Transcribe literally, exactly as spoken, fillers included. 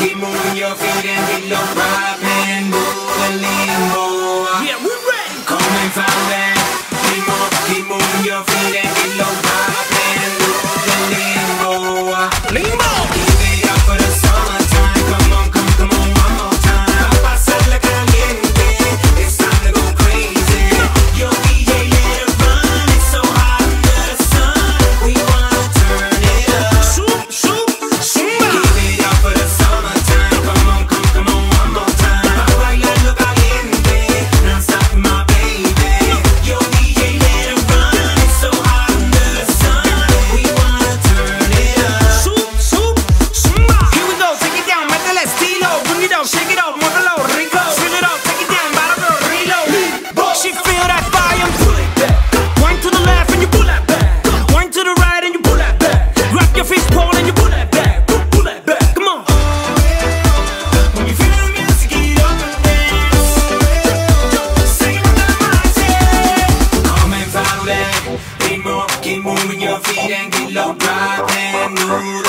keep moving your feet and get low. Rock and move the limbo. Yeah, we're ready. Come and follow that. Keep more, keep moving your feet and get low. Rock and move the limbo. Limbo. Keep it up for the summertime. Come on, come, come on, one more time. Pasarla caliente. It's time to go crazy. Your D J let it run. It's so hot under the sun. We wanna turn it up. Shoot, shoot, zumba. Keep it up for the summertime. Come on, come, come on, one more time. Bailando caliente. Non-stop, my baby. Your D J let it run. It's so hot under the sun. We wanna turn it up. Shoot, shoot, zumba. Here we go, take it down, métele estilo. Bring it up, shake it up, muévelo rico. Feel it up, take it down, bájalo, reload. She feel that fire and pull it back. Wind to the left and you pull that back. Wind to the right and you pull that back. Grab your fist pole and you pull that back. Pull, pull that back. Come on. When you feel the music, get up and dance. Sing it with my mindset. Come and follow that. Keep more, keep moving your feet and get low. Drop and move.